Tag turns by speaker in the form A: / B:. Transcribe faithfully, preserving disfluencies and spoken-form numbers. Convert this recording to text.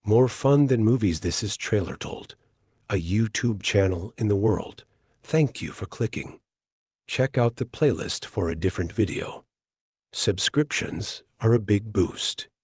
A: More fun than movies, this is Trailer Told, a YouTube channel in the world. Thank you for clicking. Check out the playlist for a different video. Subscriptions are a big boost.